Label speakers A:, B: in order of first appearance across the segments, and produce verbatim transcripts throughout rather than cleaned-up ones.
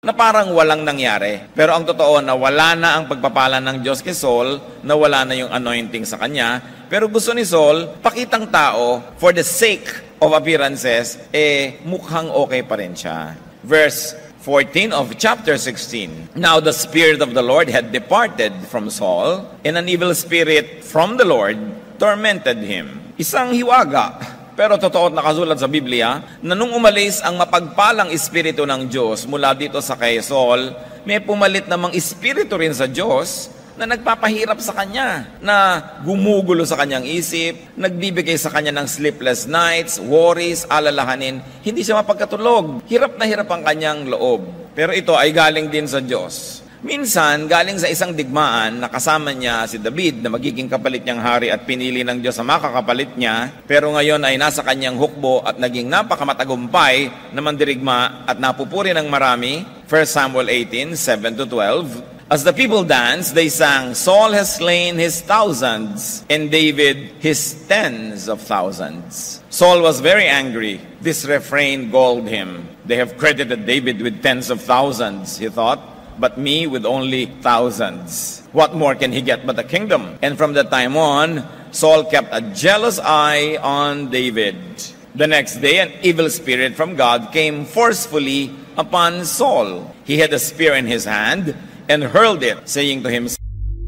A: na parang walang nangyari. Pero ang totoo na wala na ang pagpapala ng Diyos kay Saul, na wala na yung anointing sa kanya. Pero gusto ni Saul, pakitang tao, for the sake of appearances, eh mukhang okay pa rin siya. Verse fourteen of chapter sixteen. Now the Spirit of the Lord had departed from Saul, and an evil spirit from the Lord tormented him. Isang hiwaga. Pero totoo at nakasulat sa Biblia na nung umalis ang mapagpalang espiritu ng Diyos mula dito sa kay Saul, may pumalit namang espiritu rin sa Diyos na nagpapahirap sa kanya, na gumugulo sa kanyang isip, nagbibigay sa kanya ng sleepless nights, worries, alalahanin. Hindi siya mapagkatulog. Hirap na hirap ang kanyang loob. Pero ito ay galing din sa Diyos. Minsan, galing sa isang digmaan na kasama niya si David na magiging kapalit niyang hari at pinili ng Diyos sa makakapalit niya, pero ngayon ay nasa kanyang hukbo at naging napakamatagumpay na mandirigma at napupuri ng marami. First Samuel eighteen, seven to twelve. As the people danced, they sang, Saul has slain his thousands, and David his tens of thousands. Saul was very angry. This refrain galled him. They have credited David with tens of thousands, he thought, but me with only thousands. What more can he get but a kingdom? And from that time on, Saul kept a jealous eye on David. The next day, an evil spirit from God came forcefully upon Saul. He had a spear in his hand and hurled it, saying to him,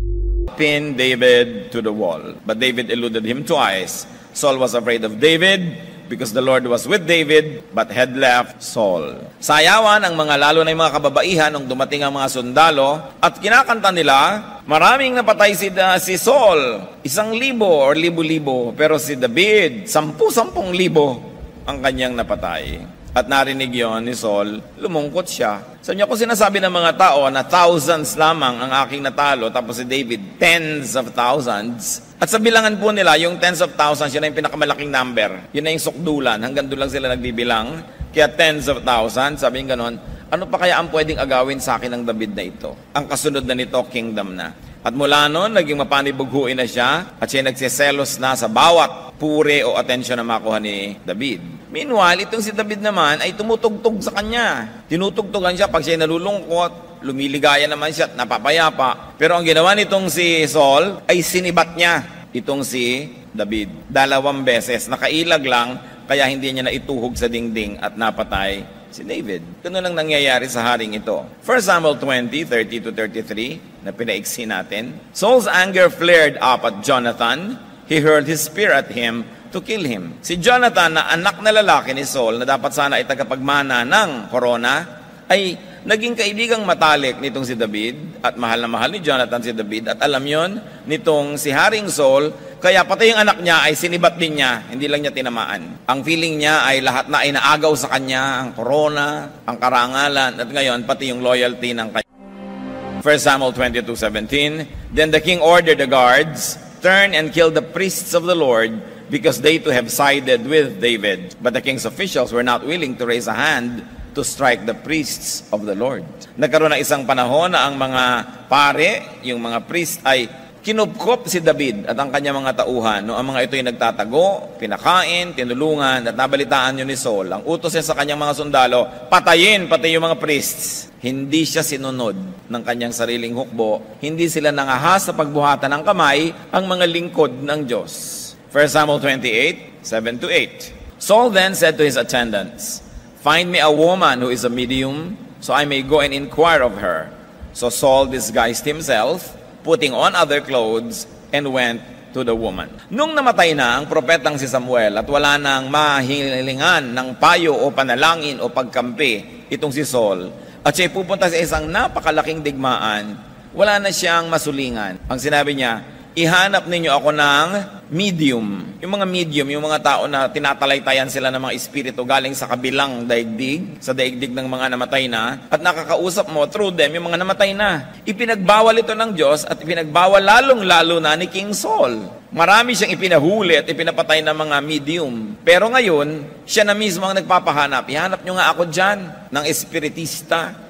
A: pin David to the wall. But David eluded him twice. Saul was afraid of David, because the Lord was with David, but had left Saul. Sayawan ang mga lalo na yung mga kababaihan nung dumating ang mga sundalo, at kinakanta nila, maraming napatay si, uh, si Saul, isang libo or libo-libo, pero si David, sampu-sampung libo ang kanyang napatay. At narinig yon ni Saul, lumungkot siya. Sa inyo, kung sinasabi ng mga tao na thousands lamang ang aking natalo, tapos si David, tens of thousands. At sa bilangan po nila, yung tens of thousands, yun na yung pinakamalaking number. Yun na yung sukdulan. Hanggang doon lang sila nagbibilang. Kaya tens of thousands, sabi yung ganon, ano pa kaya ang pwedeng agawin sa akin ng David na ito? Ang kasunod na nito, kingdom na. At mula noon, naging mapanibughuin na siya at siya nagsiselos na sa bawat puri o atensyon na makuha ni David. Meanwhile, itong si David naman ay tumutugtog sa kanya. Tinutugtugan siya pag siya nalulungkot, lumiligaya naman siya at napapayapa. Pero ang ginawa nitong si Saul ay sinibat niya itong si David. Dalawang beses, nakailag lang, kaya hindi niya naituhog sa dingding at napatay si David. Ganun lang nangyayari sa haring ito. First Samuel twenty, thirty to thirty-three, na pinaiksi natin. Saul's anger flared up at Jonathan. He hurled his spear at him to kill him. Si Jonathan, na anak na lalaki ni Saul, na dapat sana ay tagapagmana ng korona, ay naging kaibigang matalik nitong si David, at mahal na mahal ni Jonathan si David, at alam yon nitong si Haring Saul, kaya pati yung anak niya ay sinibat din niya, hindi lang niya tinamaan. Ang feeling niya ay lahat na ay naagaw sa kanya, ang korona, ang karangalan, at ngayon pati yung loyalty ng kanya. First Samuel twenty-two seventeen, then the king ordered the guards, turn and kill the priests of the Lord, because they too have sided with David. But the king's officials were not willing to raise a hand to strike the priests of the Lord. Nagkaroon ng isang panahon na ang mga pare, yung mga priest ay kinupkop si David at ang kanyang mga tauhan. No, ang mga ito ay nagtatago, pinakain, tinulungan, at nabalitaan yun ni Saul. Ang utos niya sa kanyang mga sundalo, patayin pati yung mga priests. Hindi siya sinunod ng kanyang sariling hukbo. Hindi sila nangahas sa pagbuhatan ng kamay ang mga lingkod ng Diyos. First Samuel twenty-eight, seven to eight. Saul then said to his attendants, find me a woman who is a medium, so I may go and inquire of her. So Saul disguised himself, putting on other clothes, and went to the woman. Nung namatay na ang propetang si Samuel at wala nang mahilingan ng payo o panalangin o pagkampi itong si Saul, at siya pupunta sa isang napakalaking digmaan, wala na siyang masulingan. Ang sinabi niya, ihanap ninyo ako ng medium. Yung mga medium, yung mga tao na tinatalaytayan sila ng mga espiritu galing sa kabilang daigdig, sa daigdig ng mga namatay na, at nakakausap mo through them yung mga namatay na. Ipinagbawal ito ng Diyos at ipinagbawal lalong-lalo na ni King Saul. Marami siyang ipinahuli at ipinapatay ng mga medium. Pero ngayon, siya na mismo ang nagpapahanap. Ihanap nyo nga ako dyan ng espiritista.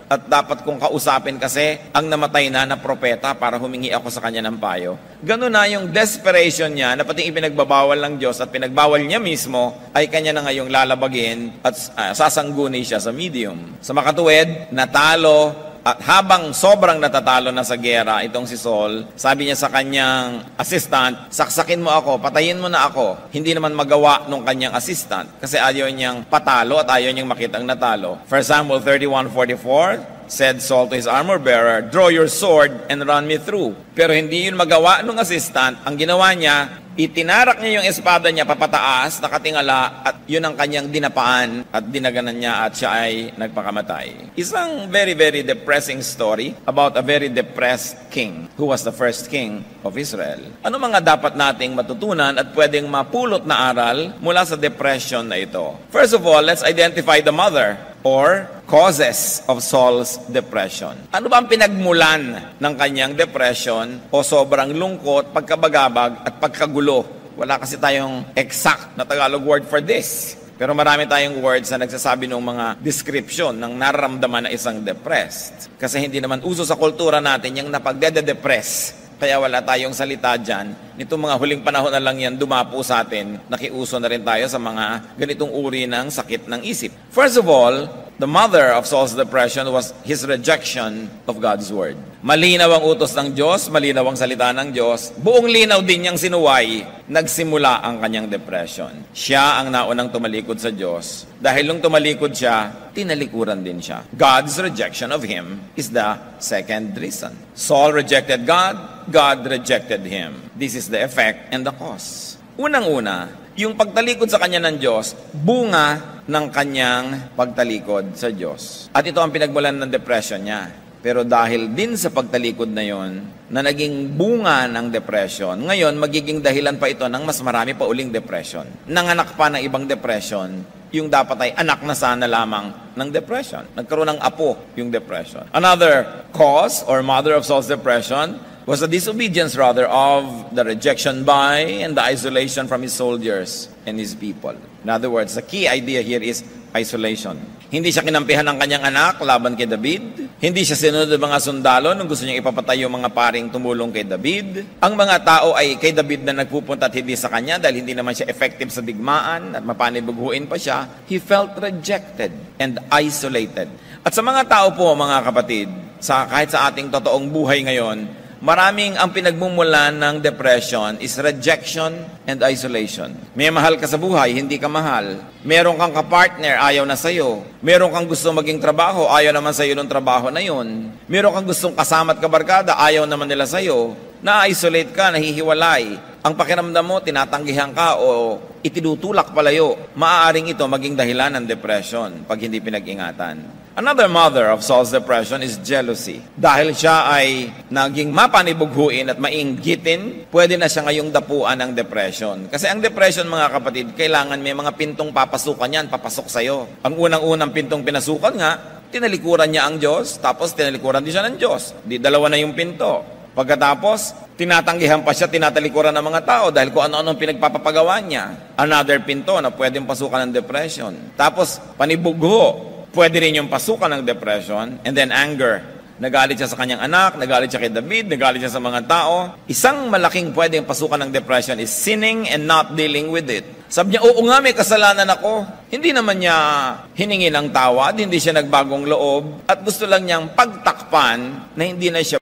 A: at dapat kong kausapin kasi ang namatay na na propeta para humingi ako sa kanya ng payo. Ganun na yung desperation niya na pati ipinagbabawal ng Diyos at pinagbawal niya mismo ay kanya na ngayong lalabagin at uh, sasangguni siya sa medium. Sa makatuwid, natalo. At habang sobrang natatalo na sa gera itong si Saul, sabi niya sa kanyang assistant, saksakin mo ako, patayin mo na ako. Hindi naman magawa nung kanyang assistant kasi ayaw niyang patalo at ayaw niyang makitang natalo. First Samuel thirty-one forty-four, said Saul to his armor bearer, draw your sword and run me through. Pero hindi yun magawa nung assistant. Ang ginawa niya, itinarak niya yung espada niya papataas, nakatingala, at yun ang kanyang dinapaan at dinaganan niya at siya ay nagpakamatay. Isang very, very depressing story about a very depressed king who was the first king of Israel. Ano mga dapat nating matutunan at pwedeng mapulot na aral mula sa depression na ito? First of all, let's identify the mother or causes of Saul's depression. Ano ba ang pinagmulan ng kanyang depression o sobrang lungkot, pagkabagabag at pagkagulo? Wala kasi tayong exact na Tagalog word for this. Pero marami tayong words na nagsasabi ng mga description ng nararamdaman na isang depressed. Kasi hindi naman uso sa kultura natin yung napagdede-depress. Kaya wala tayong salita dyan. Nitong mga huling panahon na lang yan, dumapo sa atin. Nakiuso na rin tayo sa mga ganitong uri ng sakit ng isip. First of all, the mother of Saul's depression was his rejection of God's word. Malinaw ang utos ng Diyos, malinaw ang salita ng Diyos. Buong linaw din niyang sinuway, nagsimula ang kanyang depression. Siya ang naunang tumalikod sa Diyos. Dahil nung tumalikod siya, tinalikuran din siya. God's rejection of him is the second reason. Saul rejected God, God rejected him. This is the effect and the cause. Unang-una, yung pagtalikod sa kanya ng Diyos, bunga ng kanyang pagtalikod sa Diyos. At ito ang pinagmulan ng depression niya. Pero dahil din sa pagtalikod na yon, na naging bunga ng depression, ngayon magiging dahilan pa ito ng mas marami pa uling depression. Nanganak pa ng ibang depression, yung dapat ay anak na sana lamang ng depression. Nagkaroon ng apo yung depression. Another cause or mother of Saul's depression was the disobedience rather of the rejection by and the isolation from his soldiers and his people. In other words, the key idea here is isolation. Hindi siya kinampihan ng kanyang anak laban kay David. Hindi siya sinunod ng mga sundalo nung gusto niyang ipapatay yung mga paring tumulong kay David. Ang mga tao ay kay David na nagpupunta at hindi sa kanya dahil hindi naman siya effective sa digmaan at mapanibughuin pa siya. He felt rejected and isolated. At sa mga tao po, mga kapatid, sa, kahit sa ating totoong buhay ngayon, maraming ang pinagmumulan ng depression is rejection and isolation. May mahal ka sa buhay, hindi ka mahal. Meron kang kapartner, ayaw na sa'yo. Meron kang gusto maging trabaho, ayaw naman sa'yo ng trabaho na yun. Meron kang gustong kasama at kabarkada, ayaw naman nila sa'yo. Na-isolate ka, nahihiwalay. Ang pakiramdam mo, tinatanggihan ka o itinutulak palayo. Maaaring ito maging dahilan ng depression pag hindi pinag-ingatan. Another mother of Saul's depression is jealousy. Dahil siya ay naging mapanibughuin at mainggitin, pwede na siya ngayong dapuan ng depression. Kasi ang depression, mga kapatid, kailangan may mga pintong papasukan yan, papasok sa'yo. Ang unang-unang pintong pinasukan nga, tinalikuran niya ang Diyos, tapos tinalikuran din siya ng Diyos. Di dalawa na yung pinto. Pagkatapos, tinatanggihan pa siya, tinatalikuran ng mga tao dahil kung ano-ano pinagpapagawa niya. Another pinto na pwedeng pasukan ng depression. Tapos, panibugho. Pwede rin yung pasukan ng depression, and then anger. Nagalit siya sa kanyang anak, nagalit siya kay David, nagalit siya sa mga tao. Isang malaking pwedeng pasukan ng depression is sinning and not dealing with it. Sabi niya, oo nga, may kasalanan ako. Hindi naman niya hiningi ng tawad, hindi siya nagbagong loob, at gusto lang niyang pagtakpan na hindi na siya.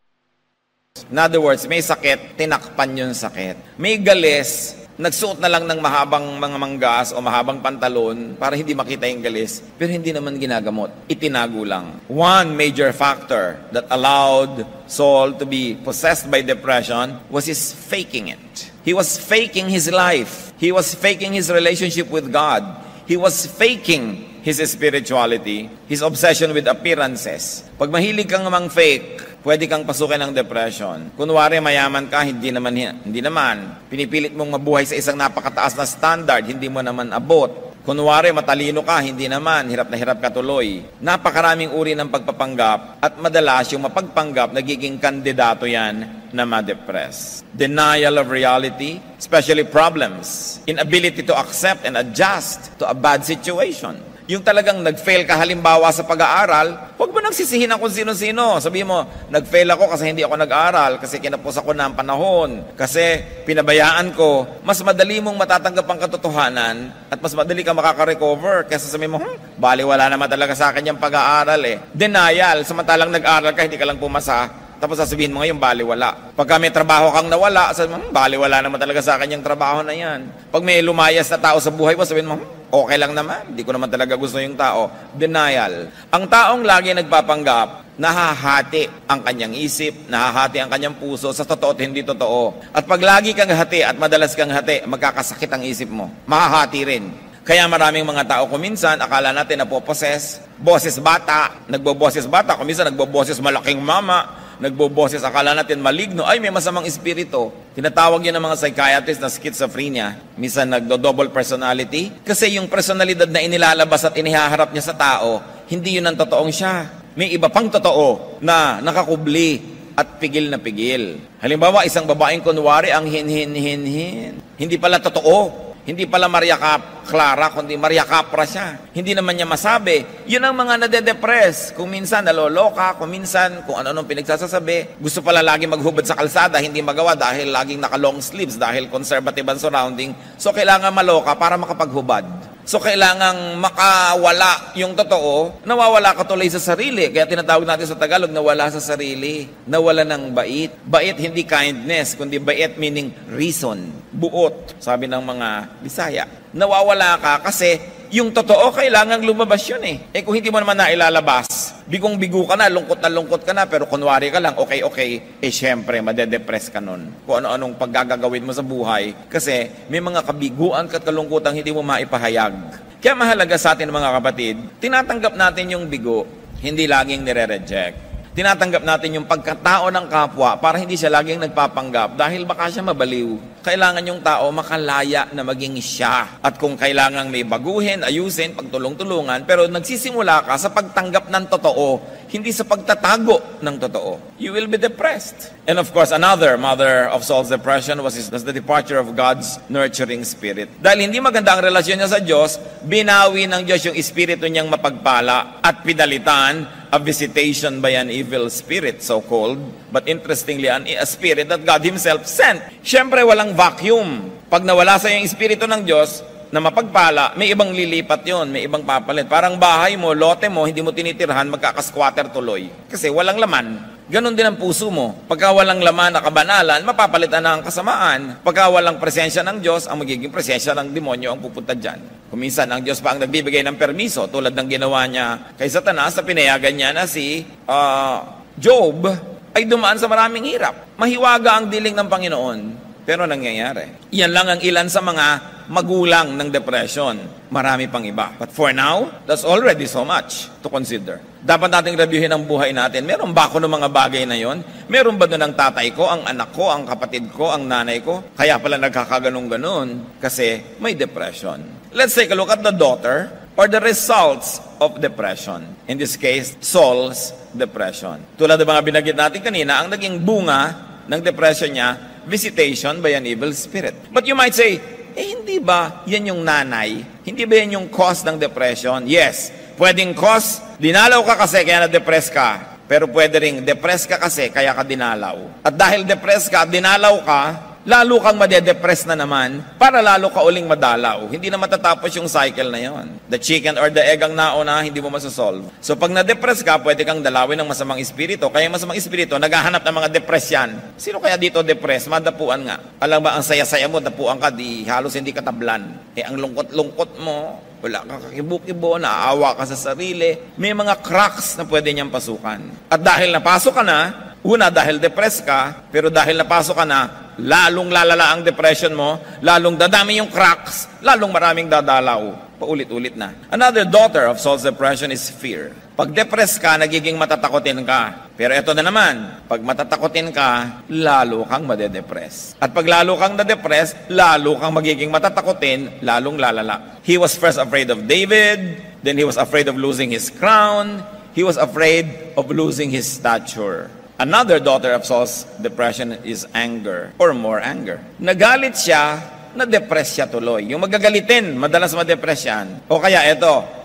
A: In other words, may sakit, tinakpan yung sakit. May galis, nagsuot na lang ng mahabang mga manggas o mahabang pantalon para hindi makita yung galis, pero hindi naman ginagamot. Itinago lang. One major factor that allowed Saul to be possessed by depression was his faking it. He was faking his life. He was faking his relationship with God. He was faking his spirituality, his obsession with appearances. Pag mahilig kang mang fake, pwede kang pasukin ng depression. Kunwari, mayaman ka, hindi naman, hindi naman. Pinipilit mong mabuhay sa isang napakataas na standard, hindi mo naman abot. Kunwari, matalino ka, hindi naman, hirap na hirap ka tuloy. Napakaraming uri ng pagpapanggap at madalas yung mapagpanggap, nagiging kandidato yan na ma-depress. Denial of reality, especially problems. Inability to accept and adjust to a bad situation. Yung talagang nag-fail ka halimbawa sa pag-aaral, huwag mo nagsisihin kung sino-sino. Sabihin mo, nag-fail ako kasi hindi ako nag-aaral, kasi kinapos ako ng panahon, kasi pinabayaan ko. Mas madali mong matatanggap ang katotohanan at mas madali ka makaka-recover kaysa sabihin mo, hmm, bali wala naman talaga sa akin yung pag-aaral eh. Denial, samantalang nag-aaral ka, hindi ka lang pumasa. Tapos sasabihin mo ngayon, baliwala. Pagka may trabaho kang nawala, sabihin mo, hmm, baliwala naman talaga sa akin yung trabaho na yan. Pag may lumayas na tao sa buhay mo, sabihin mo, hmm, okay lang naman, hindi ko naman talaga gusto yung tao. Denial. Ang taong lagi nagpapanggap, nahahati ang kanyang isip, nahahati ang kanyang puso sa totoo at hindi totoo. At pag lagi kang hati at madalas kang hati, magkakasakit ang isip mo. Mahahati rin. Kaya maraming mga tao kuminsan, akala natin napoposes, boses bata, nagboboses bata, kuminsan nagboboses malaking mama, nagboboses, akala natin maligno, ay may masamang espiritu. Tinatawag yun ng mga psychiatrists na schizophrenia. Minsan nagdo-double personality. Kasi yung personalidad na inilalabas at inihaharap niya sa tao, hindi yun ang totoong siya. May iba pang totoo na nakakubli at pigil na pigil. Halimbawa, isang babaeng kunwari ang hin-hin-hin-hin. Hindi pala totoo. Hindi pala Maria Cap Clara, kundi Maria Capra siya. Hindi naman niya masabi. Yun ang mga nade-depress. Kung minsan naloloka, kung minsan kung ano-anong pinagsasasabi. Gusto pala lagi maghubad sa kalsada, hindi magawa dahil laging naka-long sleeves, dahil conservative ang surrounding. So kailangan maloka para makapaghubad. So kailangang makawala yung totoo, nawawala ka tuloy sa sarili. Kaya tinatawag natin sa Tagalog, nawala sa sarili. Nawala ng bait. Bait hindi kindness, kundi bait meaning reason. Buot, sabi ng mga Bisaya. Nawawala ka kasi yung totoo kailangang lumabas yun eh. Eh kung hindi mo naman nailalabas, bigong-bigo ka na, lungkot na lungkot ka na, pero kunwari ka lang, okay-okay, eh syempre, madedepress ka nun. Kung ano-anong paggagawin mo sa buhay, kasi may mga kabiguan at kalungkutang hindi mo maipahayag. Kaya mahalaga sa atin mga kapatid, tinatanggap natin yung bigo, hindi laging nire-reject. Tinatanggap natin yung pagkatao ng kapwa para hindi siya laging nagpapanggap dahil baka siya mabaliw. Kailangan yung tao makalaya na maging siya. At kung kailangan may baguhin, ayusin, pagtulong-tulungan, pero nagsisimula ka sa pagtanggap ng totoo, hindi sa pagtatago ng totoo, you will be depressed. And of course, another mother of Saul's depression was, his, was the departure of God's nurturing spirit. Dahil hindi maganda ang relasyon niya sa Diyos, binawi ng Diyos yung espiritu niyang mapagpala at pinalitan a visitation by an evil spirit, so-called, but interestingly, an, a spirit that God Himself sent. Siyempre, walang vacuum. Pag nawala sa yung espiritu ng Diyos na mapagpala, may ibang lilipat yon, may ibang papalit. Parang bahay mo, lote mo, hindi mo tinitirhan, magkakasquatter tuloy. Kasi walang laman. Ganon din ang puso mo. Pagka walang laman na kabanalan, mapapalitan na ang kasamaan. Pagka walang presensya ng Diyos, ang magiging presensya ng demonyo ang pupunta dyan. Kuminsan, ang Diyos pa ang nagbibigay ng permiso, tulad ng ginawa niya kay Satanas, na pinayagan niya na si uh, Job ay dumaan sa maraming hirap. Mahiwaga ang diling ng Panginoon, pero nangyayari. Yan lang ang ilan sa mga magulang ng depression. Marami pang iba. But for now, that's already so much to consider. Dapat nating reviewin ang buhay natin. Meron ba ako ng mga bagay na yon? Meron ba doon ang tatay ko, ang anak ko, ang kapatid ko, ang nanay ko? Kaya pala nagkakaganong-ganon kasi may depression. Let's take a look at the daughter or the results of depression. In this case, Saul's depression. Tulad ng mga binanggit natin kanina, ang naging bunga ng depression niya, visitation by an evil spirit. But you might say, eh hindi ba yan yung nanay? Hindi ba yan yung cause ng depression? Yes, pwedeng cause, dinalaw ka kasi kaya na-depress ka. Pero pwede ring depress ka kasi kaya ka dinalaw. At dahil depress ka, dinalaw ka, lalo kang madedepress na naman para lalo ka uling madalaw. Hindi na matatapos yung cycle na yon. The chicken or the egg ang nauna, hindi mo masasolve. So pag na-depress ka, pwede kang dalawin ng masamang espiritu. Kaya masamang espiritu, naghahanap ng mga depress yan. Sino kaya dito depress? Madapuan nga. Alam ba, ang saya-saya mo, dapuan ka, di halos hindi ka tablan. Eh, ang lungkot-lungkot mo, wala kang kakibo-kibo, naaawa ka sa sarili. May mga cracks na pwede niyang pasukan. At dahil napasok ka na, una, dahil depressed ka, pero dahil napasok ka na, lalong lalala ang depression mo, lalong dadami yung cracks, lalong maraming dadalaw. Paulit-ulit na. Another daughter of Saul's depression is fear. Pag depressed ka, nagiging matatakotin ka. Pero ito na naman, pag matatakotin ka, lalo kang madedepress. At pag lalo kang nadepress, lalo kang magiging matatakotin, lalong lalala. He was first afraid of David, then he was afraid of losing his crown, he was afraid of losing his stature. Another daughter of Saul's depression is anger, or more anger. Nagalit siya, na-depress siya tuloy. Yung magagalitin, madalas ma-depress yan. O kaya ito,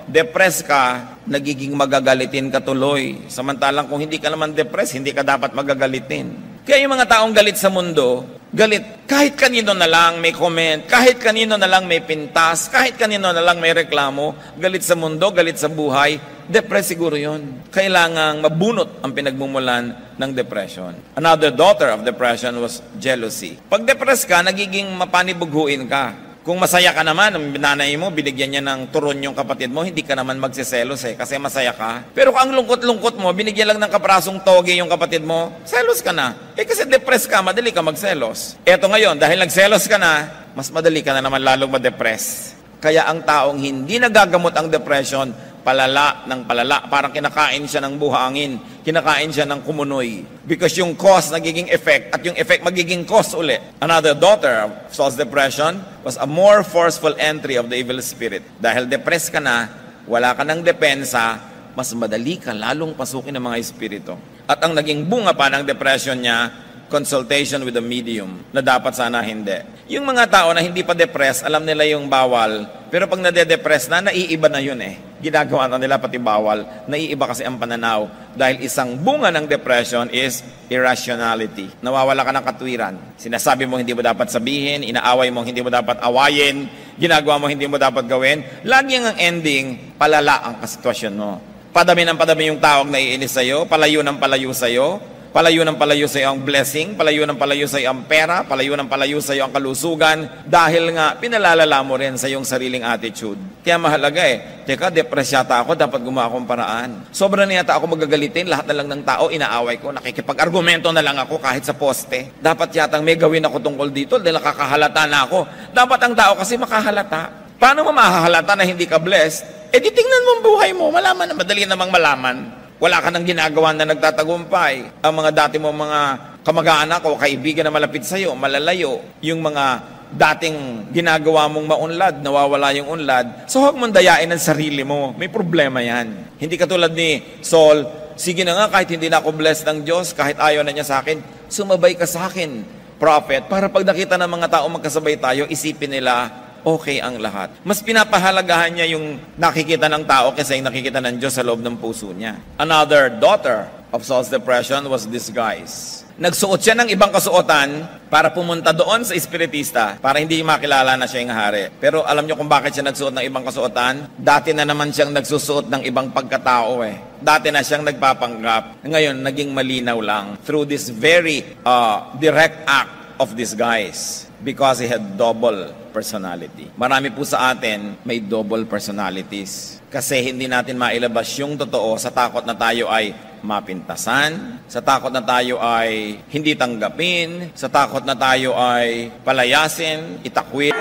A: depressed ka, nagiging magagalitin ka tuloy. Samantalang kung hindi ka naman depressed, hindi ka dapat magagalitin. Kaya yung mga taong galit sa mundo, galit kahit kanino na lang may comment, kahit kanino na lang may pintas, kahit kanino na lang may reklamo, galit sa mundo, galit sa buhay, depressed siguro yun. Kailangang mabunot ang pinagmumulan ng depression. Another daughter of depression was jealousy. Pag depressed ka, nagiging mapanibughuin ka. Kung masaya ka naman, ang nanay mo, binigyan niya ng turon yung kapatid mo, hindi ka naman magsiselos eh, kasi masaya ka. Pero kung ang lungkot-lungkot mo, binigyan lang ng kaprasong toge yung kapatid mo, selos ka na. Eh kasi depressed ka, madali ka magselos. Eto ngayon, dahil nagselos ka na, mas madali ka na naman lalong madepress. Kaya ang taong hindi nagagamot ang depression, palala ng palala. Parang kinakain siya ng buhangin. Kinakain siya ng kumunoy. Because yung cause nagiging effect at yung effect magiging cause uli. Another daughter of Saul's depression was a more forceful entry of the evil spirit. Dahil depressed ka na, wala ka ng depensa, mas madali ka lalong pasukin ng mga espiritu. At ang naging bunga pa ng depression niya, consultation with a medium, na dapat sana hindi. Yung mga tao na hindi pa depressed, alam nila yung bawal, pero pag nade-depress na, naiiba na yun eh. Ginagawa na nila pati bawal, naiiba kasi ang pananaw. Dahil isang bunga ng depression is irrationality. Nawawala ka ng katwiran. Sinasabi mo hindi mo dapat sabihin, inaaway mo hindi mo dapat awayin, ginagawa mo hindi mo dadapat gawin. Lagi ang ending, palala ang kasitwasyon mo. Padami ng padami yung taong naiinis sa'yo, palayo ng palayo sa'yo, palayo ng palayo sa iyo ang blessing, palayo ng palayo sa iyo ang pera, palayo ng palayo sa iyo ang kalusugan, dahil nga pinalalala mo rin sa iyong sariling attitude. Kaya mahalaga eh, teka, depressed yata ako, dapat gumawa akong paraan. Sobra na yata ako magagalitin, lahat na lang ng tao, inaaway ko, nakikipag-argumento na lang ako kahit sa poste. Dapat yata may gawin ako tungkol dito, dahil nakakahalata na ako. Dapat ang tao kasi makahalata. Paano mo mahahalata na hindi ka blessed? Eh di tingnan mo ang buhay mo, malaman na, madali namang malaman. Wala ka nang ginagawa na nagtatagumpay. Ang mga dati mo mga kamag-anak o kaibigan na malapit sa'yo, malalayo, yung mga dating ginagawa mong maunlad, nawawala yung unlad, so huwag mong dayain ang sarili mo. May problema yan. Hindi katulad ni Saul, sige na nga, kahit hindi na ako blessed ng Diyos, kahit ayaw na niya sa akin, sumabay ka sa akin, prophet, para pag nakita ng mga tao magkasabay tayo, isipin nila, okay ang lahat. Mas pinapahalagahan niya yung nakikita ng tao kaysa yung nakikita ng Diyos sa loob ng puso niya. Another daughter of Saul's depression was disguise. Nagsuot siya ng ibang kasuotan para pumunta doon sa espiritista para hindi makilala na siya yung hari. Pero alam niyo kung bakit siya nagsuot ng ibang kasuotan? Dati na naman siyang nagsusuot ng ibang pagkatao eh. Dati na siyang nagpapanggap. Ngayon, naging malinaw lang through this very uh, direct act of disguise. Because he had double personality. Marami po sa atin may double personalities. Kasi hindi natin mailabas yung totoo sa takot na tayo ay mapintasan, sa takot na tayo ay hindi tanggapin, sa takot na tayo ay palayasin, itakwil.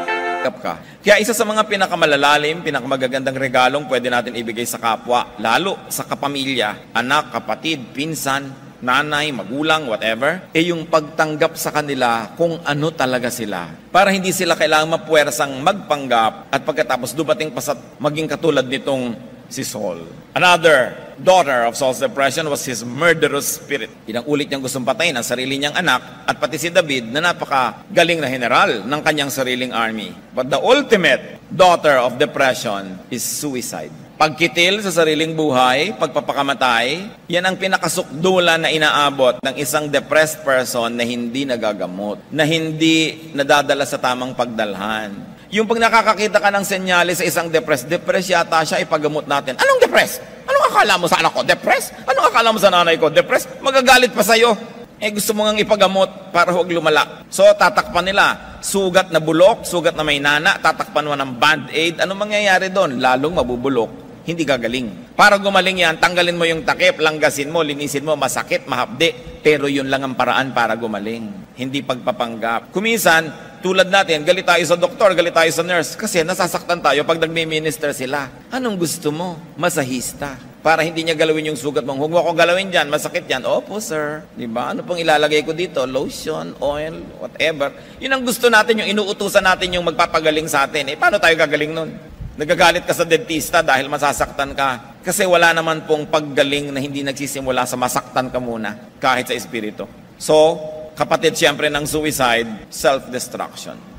A: Ka. Kaya isa sa mga pinakamalalalim, pinakamagagandang regalong pwede natin ibigay sa kapwa, lalo sa kapamilya, anak, kapatid, pinsan, nanay, magulang, whatever, eh yung pagtanggap sa kanila kung ano talaga sila. Para hindi sila kailangang mapuwersang magpanggap at pagkatapos dumating pa sa maging katulad nitong si Saul. Another daughter of Saul's depression was his murderous spirit. Inang ulit niyang gustong patayin ang sarili niyang anak at pati si David na napakagaling na general ng kanyang sariling army. But the ultimate daughter of depression is suicide. Pagkitil sa sariling buhay, pagpapakamatay, yan ang pinakasukdulan na inaabot ng isang depressed person na hindi nagagamot, na hindi nadadala sa tamang pagdalhan. Yung pag nakakakita ka ng senyales sa isang depressed, depressed yata siya, ipagamot natin. Anong depressed? Anong akala mo sa anak ko? Depressed? Anong akala mo sa nanay ko? Depressed? Magagalit pa sa'yo. Eh gusto mo ngang ipagamot para huwag lumala. So tatakpan nila. Sugat na bulok, sugat na may nana, tatakpan mo ng band-aid. Anong mangyayari doon? Lalong mabubulok. Hindi gagaling. Para gumaling yan, tanggalin mo yung takip, langgasin mo, linisin mo, masakit, mahapde. Pero yun lang ang paraan para gumaling. Hindi pagpapanggap. Kuminsan, tulad natin, galit tayo sa doktor, galit tayo sa nurse. Kasi nasasaktan tayo pag nagmi-minister sila. Anong gusto mo? Masahista. Para hindi niya galawin yung sugat mo. Huwag mo akong galawin dyan, masakit yan. Opo, sir. Diba? Ano pong ilalagay ko dito? Lotion, oil, whatever. Yun ang gusto natin, yung inuutusan natin yung magpapagaling sa atin. Eh, paano tayo gagaling nun? Nagagalit ka sa dentista dahil masasaktan ka. Kasi wala naman pong paggaling na hindi nagsisimula sa masaktan ka muna, kahit sa espiritu. So, kapatid siyempre ng suicide, self-destruction.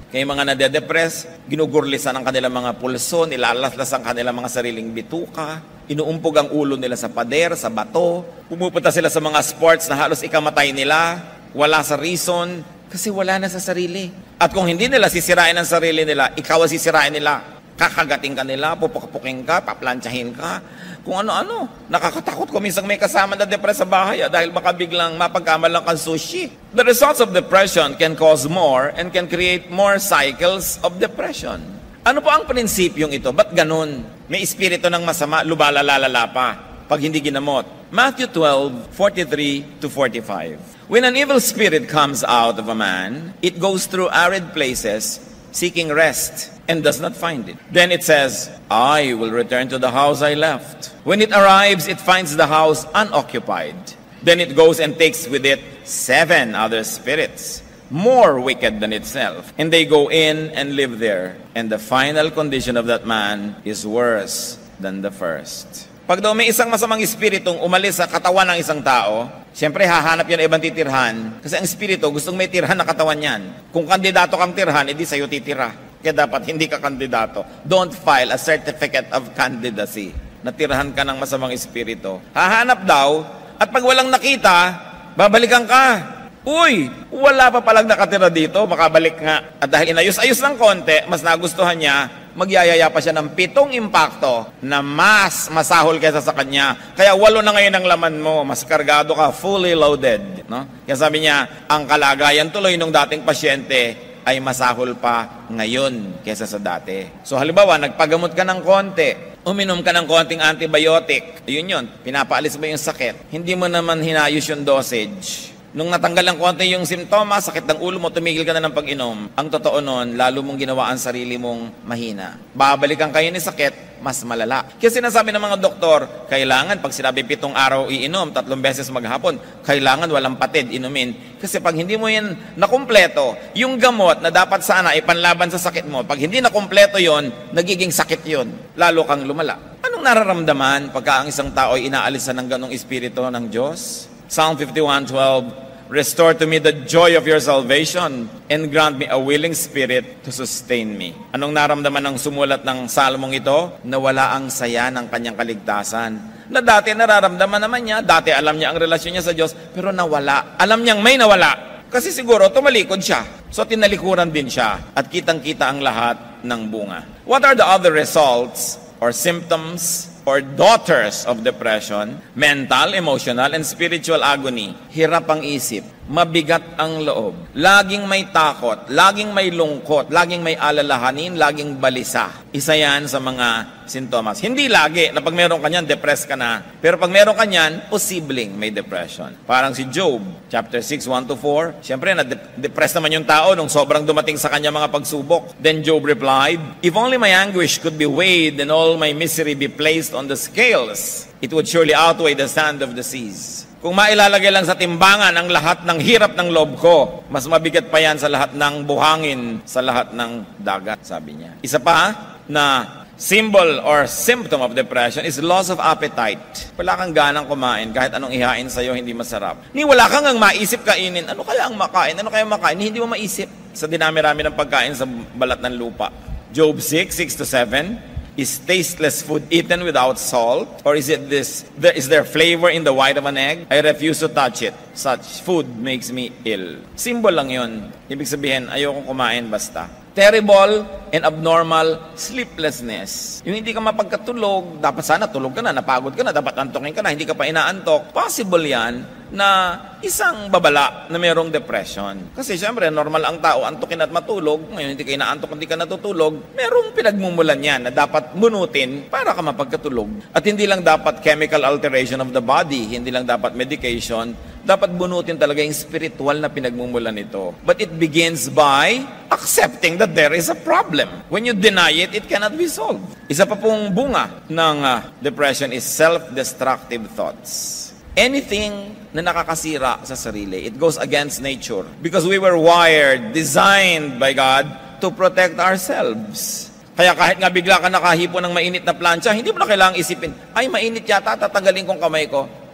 A: Kaya mga nade-depress, ginugurlisan ang kanilang mga pulso, nilalaslas ang kanilang mga sariling bituka, inuumpog ang ulo nila sa pader, sa bato, pumupunta sila sa mga sports na halos ikamatay nila, wala sa reason, kasi wala na sa sarili. At kung hindi nila sisirain ang sarili nila, ikaw ang sisirain nila. Kakagating ka nila, pupukpukin ka, paplantsahin ka, kung ano-ano. Nakakatakot ko minsan may kasama na depress sa bahay ah, dahil baka biglang mapagkamalang kang sushi. The results of depression can cause more and can create more cycles of depression. Ano po ang prinsipyong ito? Ba't ganun? May espiritu ng masama, lubalalala pa pag hindi ginamot. Matthew twelve, forty-three to forty-five. When an evil spirit comes out of a man, it goes through arid places, seeking rest, and does not find it. Then it says, I will return to the house I left. When it arrives, it finds the house unoccupied. Then it goes and takes with it seven other spirits, more wicked than itself. And they go in and live there. And the final condition of that man is worse than the first. Pag daw may isang masamang espiritong umalis sa katawan ng isang tao, siyempre hahanap yan ibang titirhan. Kasi ang espiritu gustong may tirhan na katawan yan. Kung kandidato kang tirhan, edi sa'yo titira. Kaya dapat hindi ka kandidato. Don't file a certificate of candidacy. Natirhan ka ng masamang espiritu. Hahanap daw, at pag walang nakita, babalikan ka. Uy, wala pa palang nakatira dito, makabalik nga. At dahil inayos-ayos ng konti, mas nagustuhan niya, magyayaya pa siya ng pitong impakto na mas masahol kaysa sa kanya. Kaya walo na ngayon ang laman mo, mas kargado ka, fully loaded. No? Kaya sabi niya, ang kalagayan tuloy ng dating pasyente ay masahol pa ngayon kaysa sa dati. So halimbawa, nagpagamot ka ng konti, uminom ka ng konting antibiotic, yun yun, pinapaalis mo yung sakit. Hindi mo naman hinayos yung dosage. Nung natanggal ng konti yung simptomas, sakit ng ulo mo, tumigil ka na ng pag-inom. Ang totoo nun, lalo mong ginawa ang sarili mong mahina. Babalikan kayo ni sakit, mas malala. Kaya sinasabi ng mga doktor, kailangan pag sinabi pitong araw iinom, tatlong beses maghapon, kailangan walang patid inumin. Kasi pag hindi mo yan nakumpleto, yung gamot na dapat sana ipanlaban sa sakit mo, pag hindi nakumpleto yon, nagiging sakit yon. Lalo kang lumala. Anong nararamdaman pagka ang isang tao ay inaalisan ng ganong espiritu ng Diyos? Psalm fifty-one twelve, restore to me the joy of your salvation and grant me a willing spirit to sustain me. Anong naramdaman ng sumulat ng salmong ito? Nawala ang saya ng kanyang kaligtasan. Na dati nararamdaman naman niya, dati alam niya ang relasyon niya sa Diyos, pero nawala. Alam niyang may nawala. Kasi siguro tumalikod siya. So tinalikuran din siya at kitang-kita ang lahat ng bunga. What are the other results or symptoms or daughters of depression? Mental, emotional, and spiritual agony. Hirap ang isip. Mabigat ang loob. Laging may takot. Laging may lungkot. Laging may alalahanin. Laging balisa. Isa yan sa mga sintomas. Hindi lagi na pag meron ka niyan, depressed ka na. Pero pag meron ka niyan, posibleng may depression. Parang si Job, chapter six, one to four. Siyempre, na-depressed naman yung tao nung sobrang dumating sa kanya mga pagsubok. Then Job replied, if only my anguish could be weighed and all my misery be placed on the scales, it would surely outweigh the sand of the seas. Kung mailalagay lang sa timbangan ang lahat ng hirap ng loob ko, mas mabigat pa yan sa lahat ng buhangin, sa lahat ng dagat, sabi niya. Isa pa na symbol or symptom of depression is loss of appetite. Wala kang ganang kumain kahit anong ihain sa'yo, hindi masarap. Ni wala kang ang maisip kainin. Ano kaya ang makain? Ano kaya makain? Hindi mo maisip sa dinami-rami ng pagkain sa balat ng lupa. Job six, six to seven. Is tasteless food eaten without salt? Or is it this, there, is there flavor in the white of an egg? I refuse to touch it. Such food makes me ill. Symbol lang yun. Ibig sabihin, ayokong kumain basta. Terrible and abnormal sleeplessness. Yung hindi ka mapagkatulog, dapat sana tulog ka na, napagod ka na, dapat antokin ka na, hindi ka pa inaantok. Possible yan na isang babala na mayroong depression. Kasi syempre, normal ang tao, antokin at matulog. Ngayon, hindi ka inaantok, hindi ka natutulog. Merong pinagmumulan yan na dapat bunutin para ka mapagkatulog. At hindi lang dapat chemical alteration of the body, hindi lang dapat medication, dapat bunutin talaga yung spiritual na pinagmumulan nito. But it begins by accepting that there is a problem. When you deny it, it cannot be solved. Isa pa pong bunga ng uh, depression is self-destructive thoughts. Anything na nakakasira sa sarili, it goes against nature. Because we were wired, designed by God to protect ourselves. Kaya kahit nga bigla ka nakahipo ng mainit na plancha, hindi mo na kailangang isipin, ay mainit yata, tatanggalin kong kamay ko.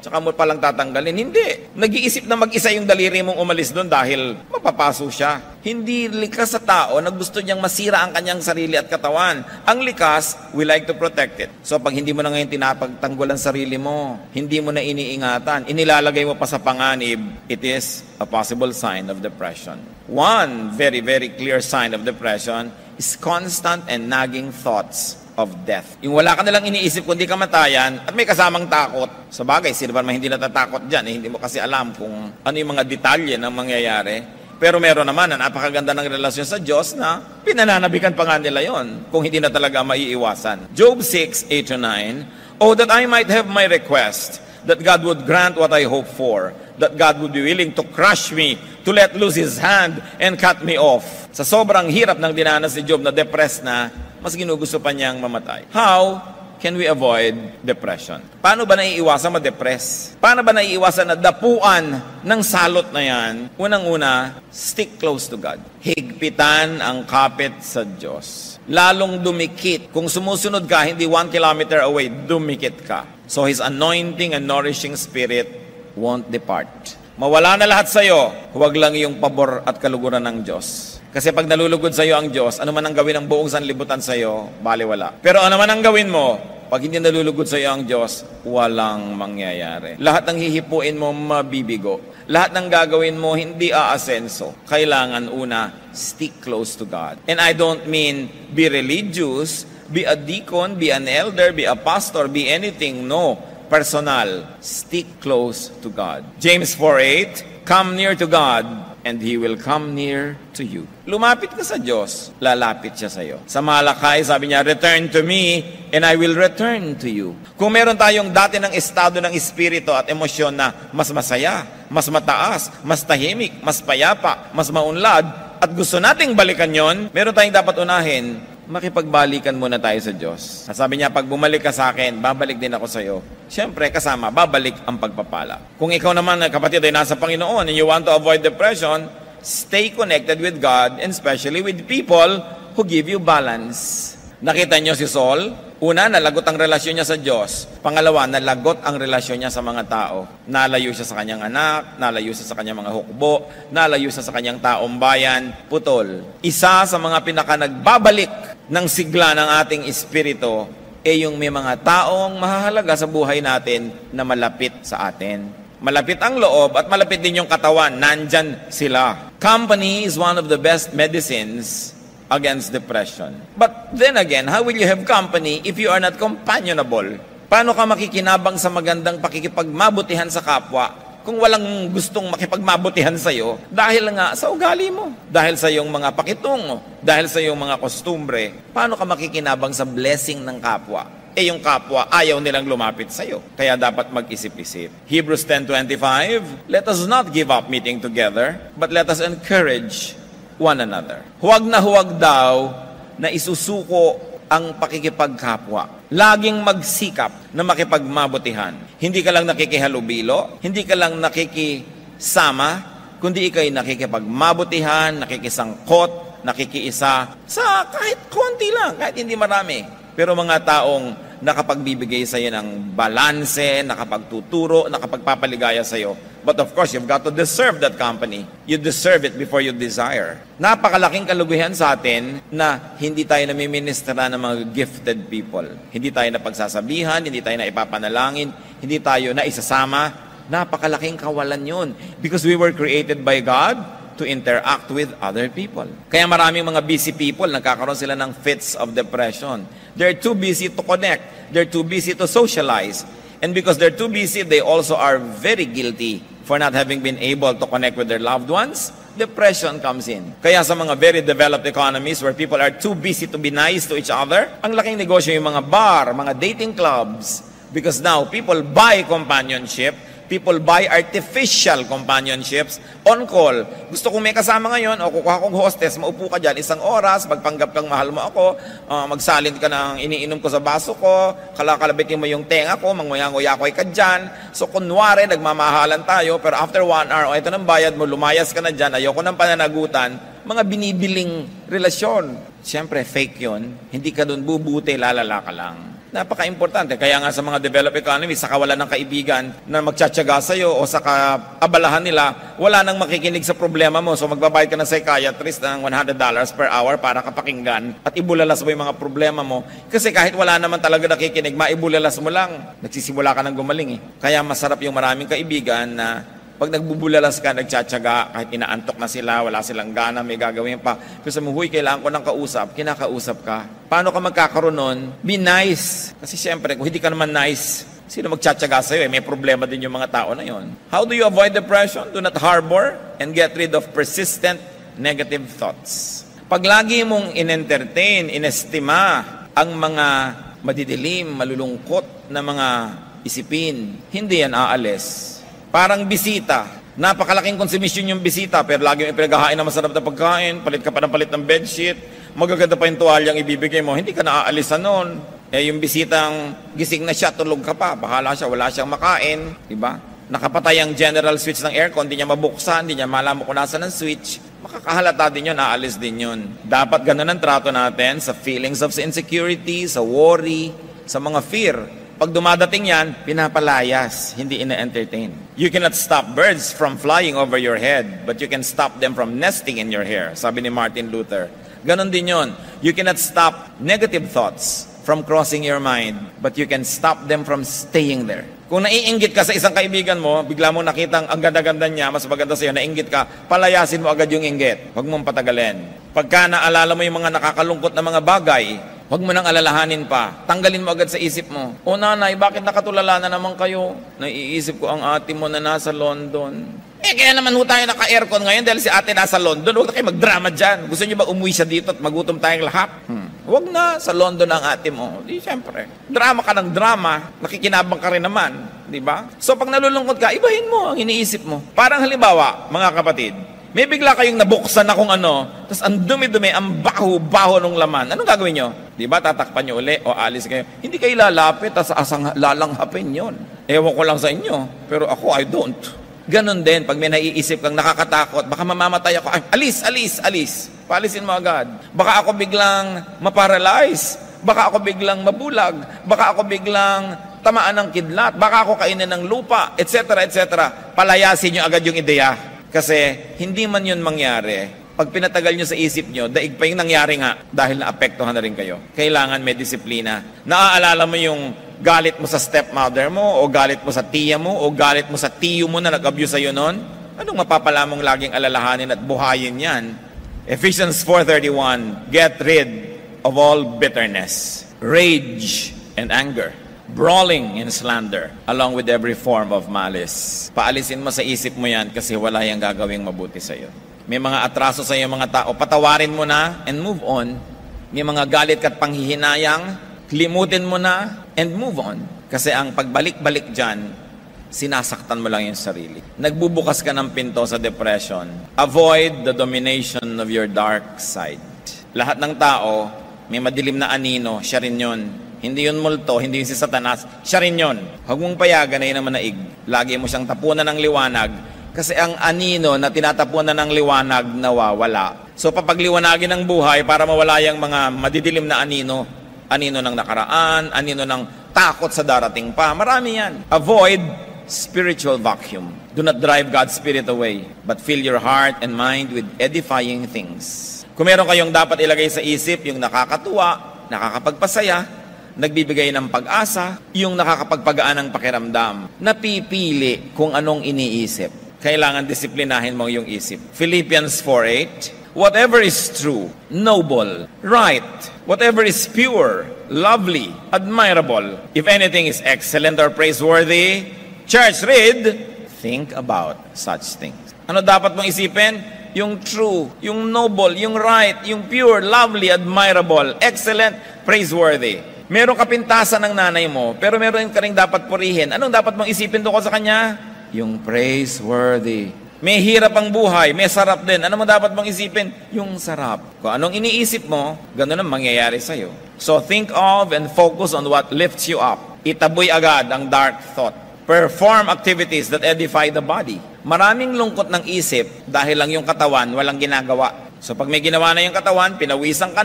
A: tsaka mo palang tatanggalin. Hindi. Nag-iisip na mag-isa yung daliri mong umalis doon dahil mapapaso siya. Hindi likas sa tao na gusto niyang masira ang kanyang sarili at katawan. Ang likas, we like to protect it. So pag hindi mo na ngayon tinapagtanggol ang sarili mo, hindi mo na iniingatan, inilalagay mo pa sa panganib, it is a possible sign of depression. One very, very clear sign of depression is constant and nagging thoughts of death. Yung wala ka nalang iniisip kundi kamatayan at may kasamang takot. Sa bagay, sino ba naman hindi natatakot dyan? Eh, hindi mo kasi alam kung ano yung mga detalye ng mangyayari. Pero meron naman na napakaganda ng relasyon sa Diyos na pinananabikan pa nga nila yon kung hindi na talaga maiiwasan. Job six, eight to nine, "Oh, that I might have my request, that God would grant what I hope for, that God would be willing to crush me, to let loose His hand and cut me off." Sa sobrang hirap ng dinanas ni Job na depressed na, mas ginugusto pa niyang mamatay. How can we avoid depression? Paano ba naiiwasan ma-depress? Paano ba naiiwasan na dapuan ng salot na yan? Unang-una, stick close to God. Higpitan ang kapit sa Diyos. Lalong dumikit. Kung sumusunod ka, hindi one kilometer away, dumikit ka. So His anointing and nourishing spirit won't depart. Mawala na lahat sa'yo, huwag lang yung pabor at kaluguran ng Diyos. Kasi pag nalulugod sa'yo ang Diyos, ano man ang gawin ng buong sanlibutan sa'yo, baliwala. Pero ano man ang gawin mo, pag hindi nalulugod sa'yo ang Diyos, walang mangyayari. Lahat ng hihipuin mo, mabibigo. Lahat ng gagawin mo, hindi aasenso. Kailangan una, stick close to God. And I don't mean be religious, be a deacon, be an elder, be a pastor, be anything. No. Personal. Stick close to God. James four eight, "Come near to God, and He will come near to you." Lumapit ka sa Diyos, lalapit siya sa iyo. Sa Malakay, sabi niya, "Return to me, and I will return to you." Kung meron tayong dati ng estado ng espiritu at emosyon na mas masaya, mas mataas, mas tahimik, mas payapa, mas maunlad, at gusto nating balikan yon, meron tayong dapat unahin, makipagbalikan muna tayo sa Diyos. At sabi niya, pag bumalik ka sa akin, babalik din ako sa iyo. Siyempre, kasama, babalik ang pagpapala. Kung ikaw naman, kapatid, ay nasa Panginoon and you want to avoid depression, stay connected with God and especially with people who give you balance. Nakita niyo si Saul? Una, nalagot ang relasyon niya sa Diyos. Pangalawa, nalagot ang relasyon niya sa mga tao. Nalayo siya sa kanyang anak, nalayo siya sa kanyang mga hukbo, nalayo siya sa kanyang taong bayan, putol. Isa sa mga pinaka nagbabalik ng sigla ng ating espiritu ay yung may mga taong mahahalaga sa buhay natin na malapit sa atin. Malapit ang loob at malapit din yung katawan. Nandyan sila. Company is one of the best medicines against depression. But then again, how will you have company if you are not companionable? Paano ka makikinabang sa magandang pakikipagmabutihan sa kapwa kung walang gustong makipagmabutihan sa iyo dahil nga sa ugali mo, dahil sa iyong mga pakitungo, dahil sa iyong mga kostumbre? Paano ka makikinabang sa blessing ng kapwa? Eh yung kapwa, ayaw nilang lumapit sa iyo. Kaya dapat mag-isip-isip. Hebrews ten twenty-five, "Let us not give up meeting together, but let us encourage one another." Huwag na huwag daw na isusuko ang pakikipagkapwa. Laging magsikap na makipagmabutihan. Hindi ka lang nakikihalubilo, hindi ka lang nakikisama, kundi ikay nakikipagmabutihan, nakikisangkot, nakikiisa sa kahit konti lang, kahit hindi marami. Pero mga taong nakapagbibigay sa iyo ng balanse, nakapagtuturo, nakapagpapaligaya sa iyo. But of course, you've got to deserve that company. You deserve it before you desire. Napakalaking kalugihan sa atin na hindi tayo namiministera ng mga gifted people. Hindi tayo napagsasabihan, hindi tayo na ipapanalangin, hindi tayo na isasama. Napakalaking kawalan yun. Because we were created by God to interact with other people. Kaya maraming mga busy people, nagkakaroon sila ng fits of depression. They're too busy to connect. They're too busy to socialize. And because they're too busy, they also are very guilty for not having been able to connect with their loved ones. Depression comes in. Kaya sa mga very developed economies where people are too busy to be nice to each other, ang laking negosyo yung mga bar, mga dating clubs. Because now, people buy companionship. People buy artificial companionships on call. Gusto kong may kasama ngayon, o kukuha kong hostess, maupo ka dyan isang oras, magpanggap kang mahal mo ako, uh, magsalin ka ng iniinom ko sa baso ko, kalakalabitin mo yung tenga ko, manguya-nguya-koy ka dyan. So kunwari, nagmamahalan tayo, pero after one hour, o ito ng bayad mo, lumayas ka na dyan, ayoko ng pananagutan, mga binibiling relasyon. Siyempre, fake yun. Hindi ka dun bubuti, lalala ka lang. Napaka-importante. Kaya nga sa mga developed economies, sa kawalan ng kaibigan na magtsatsaga sa'yo o sa kaabalahan nila, wala nang makikinig sa problema mo. So magbabayad ka ng psychiatrist ng one hundred dollars per hour para kapakinggan at ibulalas mo yung mga problema mo. Kasi kahit wala naman talaga nakikinig, maibulalas mo lang. Nagsisimula ka ng gumaling eh. Kaya masarap yung maraming kaibigan na pag nagbubulalas ka, nagtsatsaga, kahit inaantok na sila, wala silang gana, may gagawin pa. Kasi mo, huy, kailangan ko ng kausap, kinakausap ka. Paano ka magkakaroon nun? Be nice. Kasi siyempre, kung hindi ka naman nice, sino magtsatsaga sa'yo? Eh? May problema din yung mga tao na yon. How do you avoid depression? Do not harbor and get rid of persistent negative thoughts. Pag lagi mong in-entertain, inestima ang mga madidilim, malulungkot na mga isipin, hindi yan aalis. Parang bisita. Napakalaking konsumisyon yung bisita, pero lagi yung pinaghahain na masarap na pagkain, palit ka pa ng palit ng bedsheet, magaganda pa yung tuwalyang ibibigay mo, hindi ka naaalisan nun. Eh, yung bisitang gising na siya, tulog ka pa, bahala siya, wala siyang makain, di ba? Nakapatay ang general switch ng aircon, hindi niya mabuksan, hindi niya malaman kung nasa ng switch, makakahalata din yun, naalis din yun. Dapat ganun ang trato natin sa feelings of insecurity, sa worry, sa mga fear. Pag dumadating yan, pinapalayas, hindi ina-entertain. You cannot stop birds from flying over your head, but you can stop them from nesting in your hair, sabi ni Martin Luther. Ganon din yon. You cannot stop negative thoughts from crossing your mind, but you can stop them from staying there. Kung naiinggit ka sa isang kaibigan mo, bigla mo nakitang ang ganda-ganda niya, mas maganda sa'yo, nainggit ka, palayasin mo agad yung inggit. Huwag mong patagalin. Pagka naalala mo yung mga nakakalungkot na mga bagay, huwag mo nang alalahanin pa. Tanggalin mo agad sa isip mo. O nanay, bakit nakatulala na naman kayo? Naiisip ko ang ate mo na nasa London. Eh, kaya naman ho tayo naka-aircon ngayon dahil si ate nasa London. Huwag na kayo magdrama dyan. Gusto niyo ba umuwi siya dito at magutom tayong lahat? Hmm. Huwag na, sa London ang ate mo. Di, siyempre. Drama ka ng drama. Nakikinabang ka rin naman. Di ba? So, pag nalulungkot ka, ibahin mo ang iniisip mo. Parang halimbawa, mga kapatid, may bigla kayong nabuksan na kung ano, tapos ang dumi-dumi, ang baho-baho ng laman. Anong gagawin nyo? Di ba, tatakpan nyo uli o alis kayo? Hindi kayo lalapit, tapos asang lalanghapin yon. Ewan ko lang sa inyo, pero ako, I don't. Ganon din, pag may naiisip kang nakakatakot, baka mamamatay ako, ay, alis, alis, alis. Paalisin mo agad. Baka ako biglang maparalyze. Baka ako biglang mabulag. Baka ako biglang tamaan ng kidlat. Baka ako kainin ng lupa, et cetera, et cetera. Palayasin nyo agad yung ideya. Kasi hindi man yun mangyari. Pag pinatagal nyo sa isip nyo, daig pa yung nangyari nga dahil naapektuhan na rin kayo. Kailangan may disiplina. Naaalala mo yung galit mo sa stepmother mo, o galit mo sa tiya mo, o galit mo sa tiyo mo na nag-abuse sa'yo noon? Anong mapapala mong laging alalahanin at buhayin yan? Ephesians four thirty-one, get rid of all bitterness, rage, and anger, brawling and slander, along with every form of malice. Paalisin mo sa isip mo yan kasi wala yung gagawing mabuti sa'yo. May mga atraso sa'yo mga tao, patawarin mo na and move on. May mga galit at panghihinayang, limutin mo na and move on. Kasi ang pagbalik-balik dyan, sinasaktan mo lang yung sarili. Nagbubukas ka ng pinto sa depression. Avoid the domination of your dark side. Lahat ng tao, may madilim na anino, siya rin yun. Hindi yun multo, hindi yun si Satanas, siya rin yun. Huwag mong payagan na yun ang manaig. Lagi mo siyang tapunan ng liwanag. Kasi ang anino na tinatapunan ng liwanag, nawawala. So papagliwanagin ng buhay para mawala yung mga madidilim na anino. Anino ng nakaraan, anino ng takot sa darating pa. Marami yan. Avoid spiritual vacuum. Do not drive God's Spirit away, but fill your heart and mind with edifying things. Kung meron kayong dapat ilagay sa isip, yung nakakatuwa, nakakapagpasaya, nagbibigay ng pag-asa, yung nakakapagpagaan ng pakiramdam, napipili kung anong iniisip. Kailangan disiplinahin mo yung isip. Philippians four eight, whatever is true, noble, right, whatever is pure, lovely, admirable, if anything is excellent or praiseworthy, church, read, think about such things. Ano dapat mong isipin? Yung true, yung noble, yung right, yung pure, lovely, admirable, excellent, praiseworthy. Meron ka pintasan ng nanay mo, pero meron ka rin dapat purihin. Anong dapat mong isipin doon sa kanya? Yung praiseworthy. May hirap ang buhay, may sarap din. Ano mo dapat mong isipin? Yung sarap. Kung anong iniisip mo, ganun ang mangyayari sa'yo. So think of and focus on what lifts you up. Itaboy agad ang dark thought. Perform activities that edify the body. Maraming lungkot ng isip dahil lang yung katawan walang ginagawa. So pag may ginawa na yung katawan, pinawisan ka na,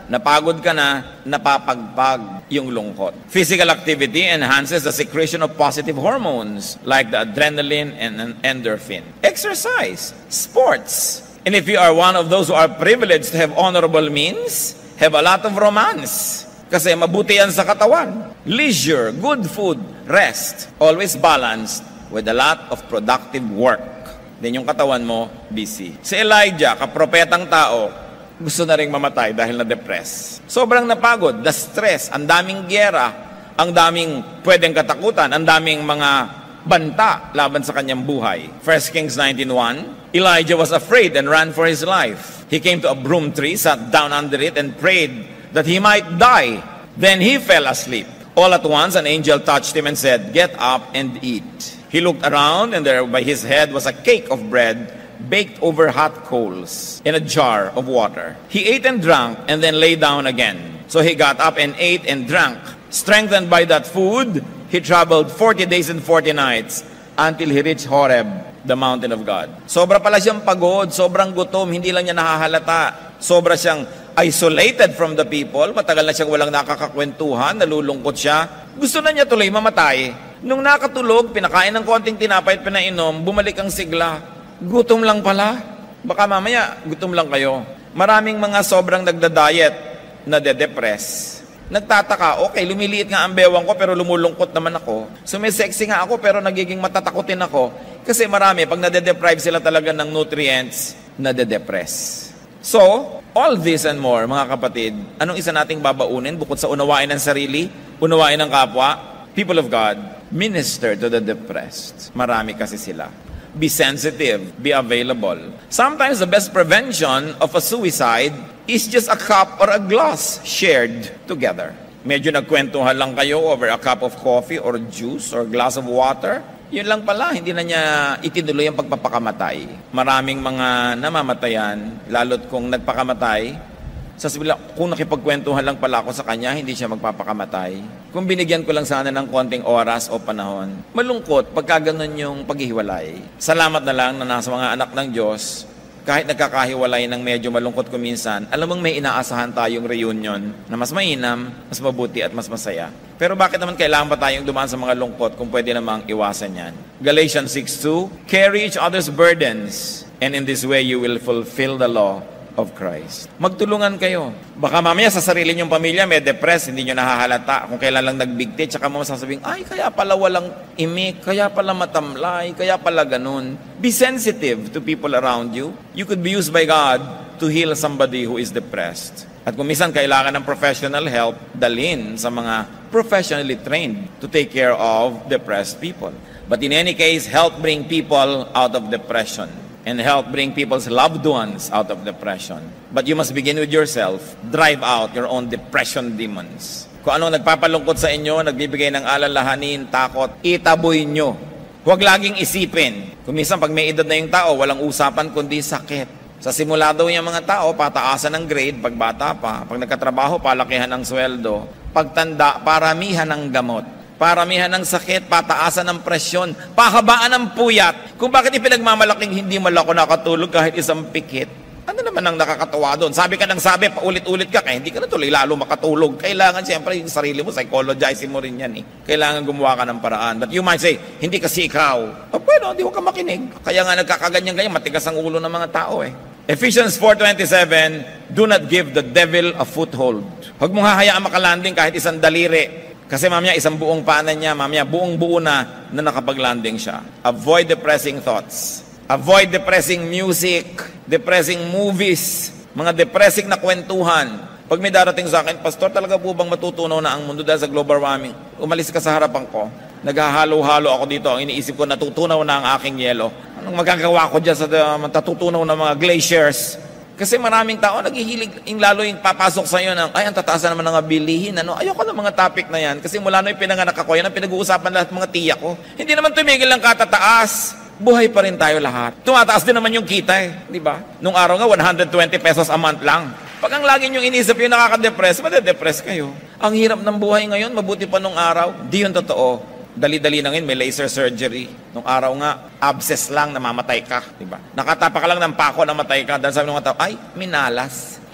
A: napagod ka na, napapagpag yung lungkot. Physical activity enhances the secretion of positive hormones like the adrenaline and endorphin. Exercise, sports. And if you are one of those who are privileged to have honorable means, have a lot of romance. Kasi mabuti yan sa katawan. Leisure, good food, rest. Always balanced with a lot of productive work. Then yung katawan mo, busy. Si Elijah, kapropetang tao, gusto na rin mamatay dahil na-depress. Sobrang napagod, the stress, ang daming gyera, ang daming pwedeng katakutan, ang daming mga banta laban sa kanyang buhay. First Kings nineteen one, Elijah was afraid and ran for his life. He came to a broom tree, sat down under it, and prayed that he might die. Then he fell asleep. All at once, an angel touched him and said, "Get up and eat." He looked around, and there by his head was a cake of bread baked over hot coals in a jar of water. He ate and drank and then lay down again. So he got up and ate and drank. Strengthened by that food, he traveled forty days and forty nights until he reached Horeb, the mountain of God. Sobra pala siyang pagod, sobrang gutom, hindi lang niya nahahalata. Sobra siyang isolated from the people, matagal na siyang walang nakakakwentuhan, nalulungkot siya. Gusto na niya tuloy mamatay. Nung nakatulog, pinakain ng konting tinapay at pinainom, bumalik ang sigla. Gutom lang pala. Baka mamaya, gutom lang kayo. Maraming mga sobrang nagda-diet na de-depress. Nagtataka, okay, lumiliit nga ang bewang ko pero lumulungkot naman ako. Sumisexy nga ako pero nagiging matatakotin ako. Kasi marami, pag nade-deprive sila talaga ng nutrients, nade-depress. So, all this and more, mga kapatid, anong isa nating babaunin bukod sa unawain ng sarili, unawain ng kapwa? People of God, minister to the depressed. Marami kasi sila. Be sensitive, be available. Sometimes the best prevention of a suicide is just a cup or a glass shared together. Medyo nagkwentuhan lang kayo over a cup of coffee or juice or glass of water. Yun lang pala, hindi na niya itinuloy ang pagpapakamatay. Maraming mga namamatayan, lalo't kung nagpakamatay, sasabihin lang, kung nakipagkwentuhan lang pala ako sa kanya, hindi siya magpapakamatay. Kung binigyan ko lang sana ng konting oras o panahon, malungkot pagka ganun yung paghihiwalay. Salamat na lang na nasa mga anak ng Diyos, kahit nagkakahiwalay ng medyo malungkot kuminsan, alam mong may inaasahan tayong reunion na mas mainam, mas mabuti at mas masaya. Pero bakit naman kailangan pa tayong dumaan sa mga lungkot kung pwede namang iwasan yan? Galatians six two, carry each other's burdens, and in this way you will fulfill the law of Christ. Magtulungan kayo. Baka mamaya sa sarili niyong pamilya may depressed, hindi niyo nahahalata. Kung kailan lang nagbigti, tsaka mo masasabing, ay, kaya pala walang imik, kaya pala matamlay, kaya pala ganun. Be sensitive to people around you. You could be used by God to heal somebody who is depressed. At kung minsan kailangan ng professional help, dalhin sa mga professionally trained to take care of depressed people. But in any case, help bring people out of depression and help bring people's loved ones out of depression. But you must begin with yourself. Drive out your own depression demons. Kung anong nagpapalungkot sa inyo, nagbibigay ng alalahanin, takot, itaboy nyo. Huwag laging isipin. Kung minsan pag may edad na yung tao, walang usapan kundi sakit. Sa simula daw yung mga tao, pataasan ng grade pag bata pa. Pag nagkatrabaho, palakihan ng sweldo. Pagtanda, paramihan ng gamot. Paramihan ng sakit, pataasan ng presyon, pahabaan ng puyat. Kung bakit ipinagmamalaking hindi mo lang ako nakatulog kahit isang pikit. Ano naman ang nakakatawa doon? Sabi ka ng sabi, paulit-ulit ka, kaya hindi ka na tuloy lalo makatulog. Kailangan siyempre yung sarili mo, psychologizing mo rin yan eh. Kailangan gumawa ka ng paraan. But you might say, hindi kasi ikaw. O bueno, di huwag ka makinig. Kaya nga nagkakaganyan-ganyan, matigas ang ulo ng mga tao eh. Ephesians four twenty-seven, do not give the devil a foothold. Huwag mong hahayaan makalanding kahit isang daliri. Kasi mamaya isang buong paanan niya, mamaya buong buo na na nakapag-landing siya. Avoid depressing thoughts. Avoid depressing music, depressing movies, mga depressing na kwentuhan. Pag may darating sa akin, Pastor, talaga po bang matutunaw na ang mundo dahil sa global warming? Umalis ka sa harapan ko, naghahalo-halo ako dito, ang iniisip ko, natutunaw na ang aking yelo. Anong magagawa ko dyan sa uh, matutunaw na mga glaciers? Kasi maraming tao naghihilig, yung lalo yung papasok sa iyo ng, ay, ang tataasan naman ng mga bilihin. Ano? Ayoko ng mga topic na yan. Kasi mula nung pinanganak ako, yan ang pinag-uusapan lahat mga tiyak ko. Hindi naman tumigil lang katataas. Buhay pa rin tayo lahat. Tumataas din naman yung kita eh. Di ba? Nung araw nga, one hundred twenty pesos a month lang. Pag ang lagi nyo inisip yung nakaka-depress, made-depress kayo. Ang hirap ng buhay ngayon, mabuti pa nung araw. Di yun totoo. Dali-dali na ngayon, may laser surgery. Nung araw nga, abscess lang, namamatay ka. Diba? Nakatapa ka lang ng pako, namatay ka. Dahil sabi ng mga tao, ay, minalas.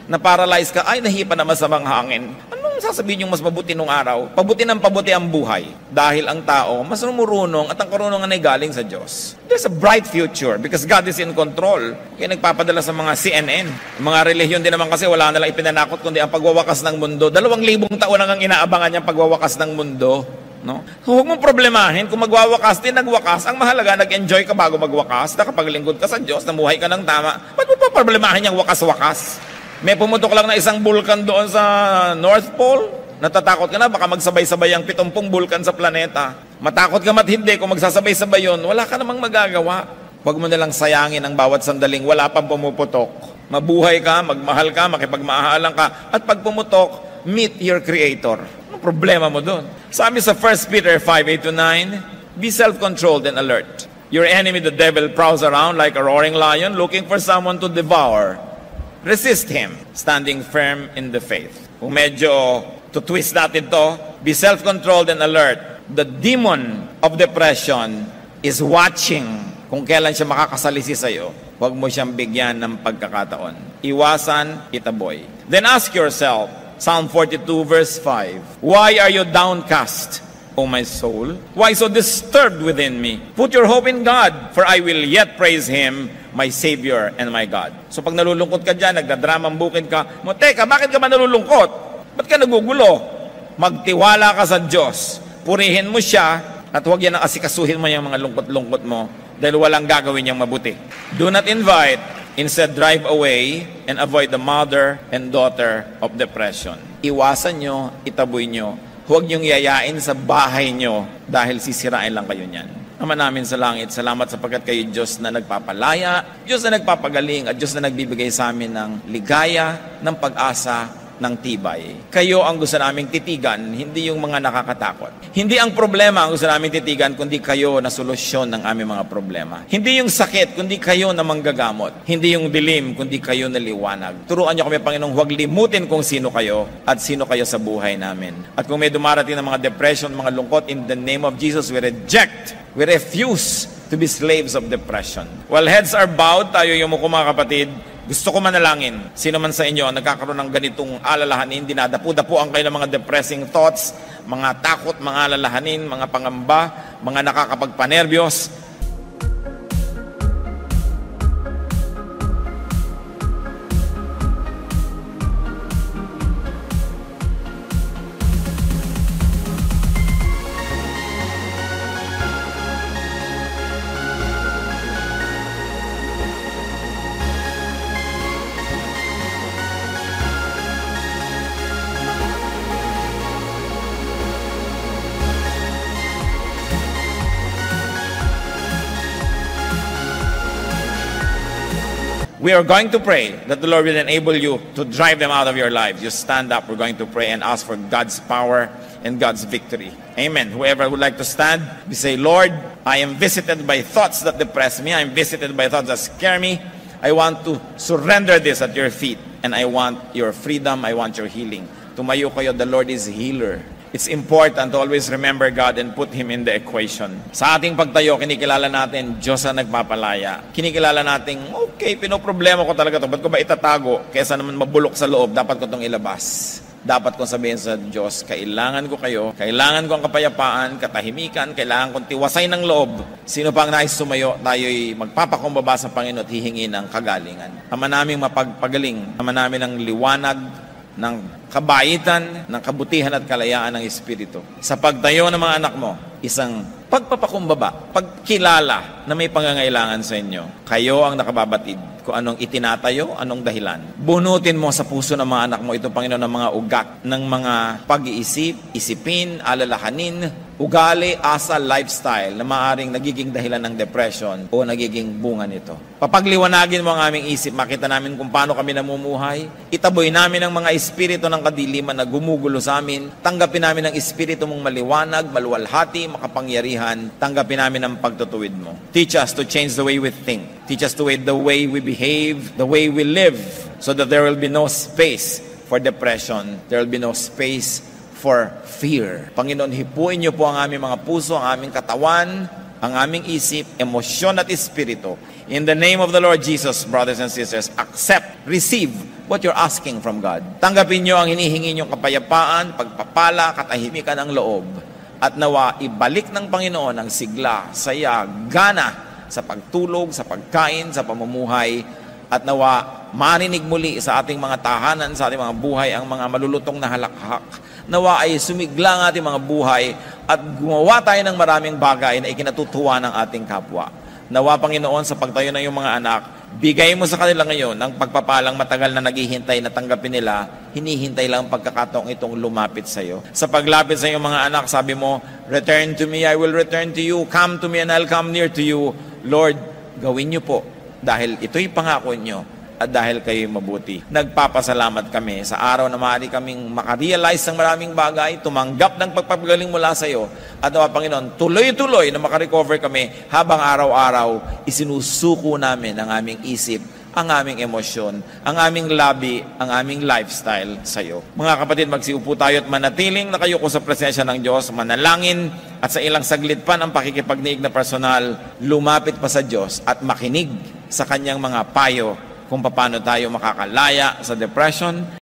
A: Na-paralyze ka, ay nahipa na masamang hangin. Anong sasabihin yung mas mabuti nung araw? Pabuti ng pabuti ang buhay. Dahil ang tao, mas rumurunong at ang karunungan ay galing sa Diyos. There's a bright future because God is in control. Kaya nagpapadala sa mga C N N. Mga relihiyon din naman kasi wala nalang ipinanakot kundi ang pagwawakas ng mundo. Dalawang libong taon lang ang inaabangan niyang pagwawakas ng mundo. No? So, huwag mong problemahin kung magwawakas din, nagwakas. Ang mahalaga, nag-enjoy ka bago magwakas. Nakapaglingkod ka sa Diyos, namuhay ka ng tama. Ba't mo pa problemahin yung wakas-wakas? May pumutok lang na isang bulkan doon sa North Pole. Natatakot ka na, baka magsabay-sabay ang pitumpung bulkan sa planeta. Matakot ka mat hindi, kung magsasabay-sabay yun, wala ka namang magagawa. Huwag mo nalang sayangin ang bawat sandaling wala pang pumuputok. Mabuhay ka, magmahal ka, makipagmahalan ka, at pag pumutok, meet your Creator. Anong problema mo doon? Sabi sa First Peter five, eight to nine, be self-controlled and alert. Your enemy, the devil, prowls around like a roaring lion looking for someone to devour. Resist him, standing firm in the faith. Kung medyo to twist natin to, be self-controlled and alert. The demon of depression is watching kung kailan siya makakasalisi sa'yo. Huwag mo siyang bigyan ng pagkakataon. Iwasan, itaboy. Then ask yourself, Psalm forty-two verse five, why are you downcast, O my soul? Why so disturbed within me? Put your hope in God, for I will yet praise Him, my Savior and my God. So pag nalulungkot ka dyan, nagdadramang bukid ka, mo, teka, bakit ka ba nalulungkot? Ba't ka nagugulo? Magtiwala ka sa Diyos. Purihin mo siya, at huwag yan ang asikasuhin mo yung mga lungkot-lungkot mo, dahil walang gagawin niyang mabuti. Do not invite, instead drive away, and avoid the mother and daughter of depression. Iwasan nyo, itaboy nyo. Huwag niyong yayain sa bahay nyo, dahil sisirain lang kayo niyan. Ama namin sa langit, salamat sapagkat kayo Diyos na nagpapalaya, Diyos na nagpapagaling, at Diyos na nagbibigay sa amin ng ligaya, ng pag-asa, ng tibay. Kayo ang gusto naming titigan, hindi yung mga nakakatakot. Hindi ang problema ang gusto naming titigan, kundi kayo na solusyon ng aming mga problema. Hindi yung sakit, kundi kayo na manggagamot. Hindi yung dilim, kundi kayo na liwanag. Turuan niyo kami, Panginoong, huwag limutin kung sino kayo at sino kayo sa buhay namin. At kung may dumarating ng mga depression, mga lungkot, in the name of Jesus, we reject, we refuse to be slaves of depression. While heads are bowed, tayo yung muko mga kapatid, gusto ko manalangin, sino man sa inyo ang nagkakaroon ng ganitong alalahanin, dinadapu-dapuan kayo ng mga depressing thoughts, mga takot, mga alalahanin, mga pangamba, mga nakakapagpanerbiyos. We are going to pray that the Lord will enable you to drive them out of your lives. You stand up, we're going to pray and ask for God's power and God's victory. Amen. Whoever would like to stand, we say, Lord, I am visited by thoughts that depress me. I am visited by thoughts that scare me. I want to surrender this at your feet. And I want your freedom. I want your healing. Tumayo kayo, the Lord is healer. It's important to always remember God and put Him in the equation. Sa ating pagtayo, kinikilala natin, Diyos ang nagpapalaya. Kinikilala natin, okay, pinoproblema ko talaga to. Ba't ko ba itatago? Kesa naman mabulok sa loob, dapat ko itong ilabas. Dapat kong sabihin sa Diyos, kailangan ko kayo, kailangan ko ang kapayapaan, katahimikan, kailangan kong tiwasay ng loob. Sino pang nais sumayo, tayo'y magpapakumbaba sa Panginoon at hihingi ng kagalingan. Ama namin mapagpagaling, ama namin ang liwanag, ng kabaitan, ng kabutihan at kalayaan ng Espiritu. Sa pagtayo ng mga anak mo, isang pagpapakumbaba, pagkilala na may pangangailangan sa inyo. Kayo ang nakababatid kung anong itinatayo, anong dahilan. Bunutin mo sa puso ng mga anak mo ito, Panginoon, ng mga ugat, ng mga pag-iisip, isipin, alalahanin, ugali, asa, lifestyle na maaaring nagiging dahilan ng depression o nagiging bunga nito. Papagliwanagin mo ang aming isip, makita namin kung paano kami namumuhay. Itaboy namin ang mga espiritu ng kadiliman na gumugulo sa amin. Tanggapin namin ang espiritu mong maliwanag, maluwalhati, makapangyarihan. Tanggapin namin ang pagtutuwid mo. Teach us to change the way we think. Teach us to way the way we behave, the way we live, so that there will be no space for depression. There will be no space for fear. Panginoon, hipuin niyo po ang aming mga puso, ang aming katawan, ang aming isip, emosyon at espiritu. In the name of the Lord Jesus, brothers and sisters, accept, receive what you're asking from God. Tanggapin nyo ang hinihingi nyong kapayapaan, pagpapala, katahimikan ng loob. At nawa, ibalik ng Panginoon ang sigla, saya, gana sa pagtulog, sa pagkain, sa pamumuhay. At nawa, marinig muli sa ating mga tahanan, sa ating mga buhay, ang mga malulutong na halakhak. Nawa ay sumigla ang ating mga buhay at gumawa tayo ng maraming bagay na ikinatutuwa ng ating kapwa. Nawa, Panginoon, sa pagtayo ng iyong mga anak, bigay mo sa kanila ngayon ang pagpapalang matagal na naghihintay na tanggapin nila, hinihintay lang ang pagkakataong itong lumapit sa iyo. Sa paglapit sa iyong mga anak, sabi mo, return to me, I will return to you. Come to me and I'll come near to you. Lord, gawin niyo po dahil ito'y pangako niyo at dahil kayo'y mabuti. Nagpapasalamat kami sa araw na maaari kaming makarealize ng maraming bagay, tumanggap ng pagpapagaling mula sa iyo. At nawa, Panginoon, tuloy-tuloy na makarecover kami habang araw-araw isinusuko namin ang aming isip, ang aming emosyon, ang aming labi, ang aming lifestyle sa iyo. Mga kapatid, magsiupo tayo at manatiling nakayuko sa presensya ng Diyos, manalangin at sa ilang saglit pa ng pakikipagniig na personal, lumapit pa sa Diyos at makinig sa kanyang mga payo kung paano tayo makakalaya sa depression,